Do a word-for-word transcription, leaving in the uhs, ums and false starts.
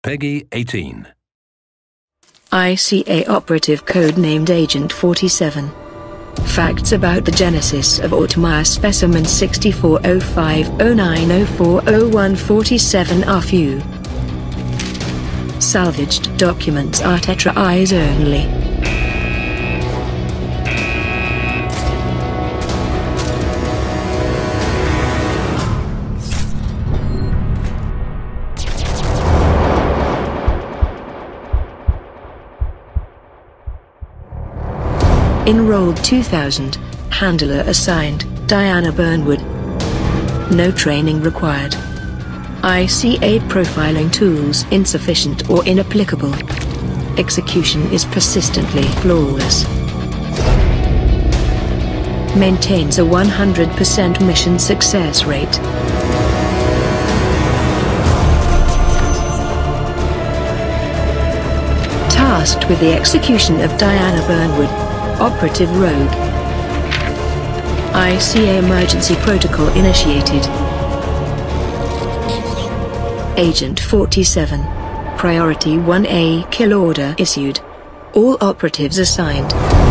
Peggy eighteen. I C A operative code named Agent forty-seven. Facts about the genesis of Automire specimen six four zero five zero nine zero four zero one four seven are few. Salvaged documents are tetra eyes only. Enrolled two thousand, handler assigned, Diana Burnwood. No training required. I C A profiling tools insufficient or inapplicable. Execution is persistently flawless. Maintains a one hundred percent mission success rate. Tasked with the execution of Diana Burnwood, Operative Rogue. I C A emergency protocol initiated. Agent forty-seven. Priority one A kill order issued. All operatives assigned.